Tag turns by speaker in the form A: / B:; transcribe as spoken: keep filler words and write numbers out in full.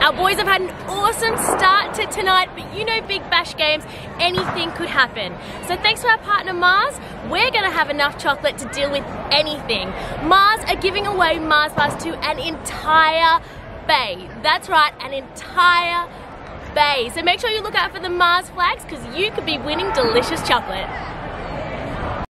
A: Our boys have had an awesome start to tonight, but you know Big Bash games, anything could happen. So thanks to our partner Mars, we're gonna have enough chocolate to deal with anything. Mars are giving away Mars bars to an entire bay. That's right, an entire bay. So make sure you look out for the Mars flags because you could be winning delicious chocolate.